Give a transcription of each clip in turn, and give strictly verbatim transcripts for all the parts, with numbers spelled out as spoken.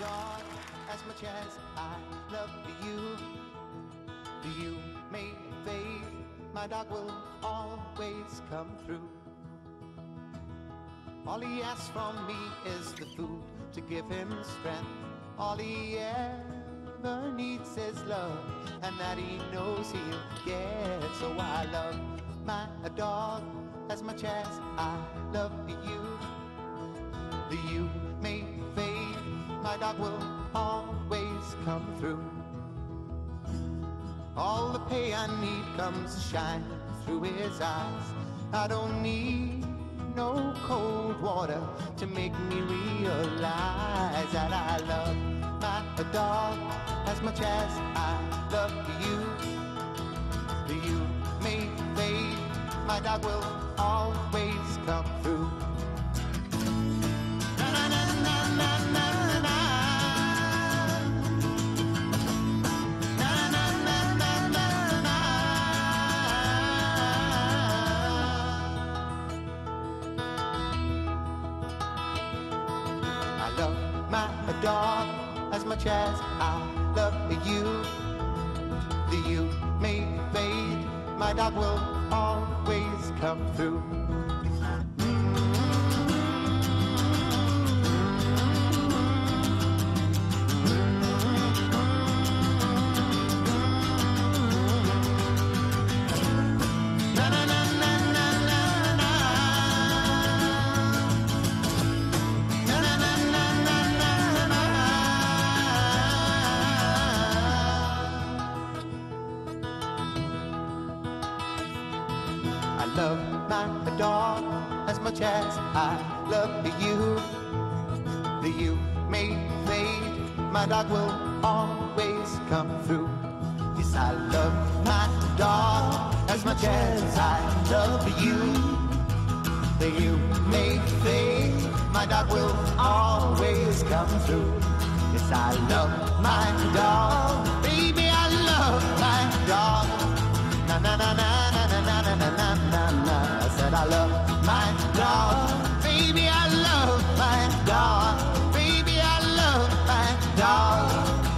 dog as much as I love you. You may fade, my dog will always come through. All he asks from me is the food to give him strength. All he ever needs is love, and that he knows he'll get. So I love my dog as much as I love you. You may fade, my dog will always come through. All the pay I need comes shining through his eyes. I don't need no cold water to make me realize that I love my dog as much as I love you. You may fade, my dog will always come through. I love my dog as much as I love you. You may fade, my dog will always come through. I love my dog as much as I love you. You may fade, my dog will always come through. Yes, I love my dog as much as I love you. You may fade, my dog will always come through. Yes, I love my dog, baby, I love my dog. Na na na na na na na na na na na. I said I love my dog, baby, I love my dog, baby, I love my dog.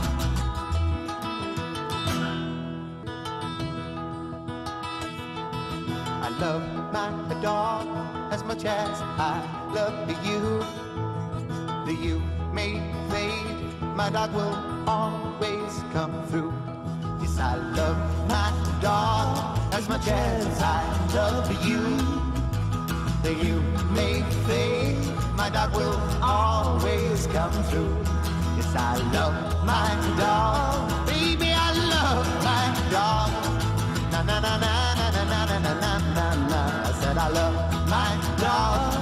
I love my dog as much as I love you. You may fade, my dog will always come through. Yes, I love my dog as much as I love you. You may fade, my dog will always come through. Yes, I love my dog, baby, I love my dog. Na na na na na na na na na na. I said I love my dog.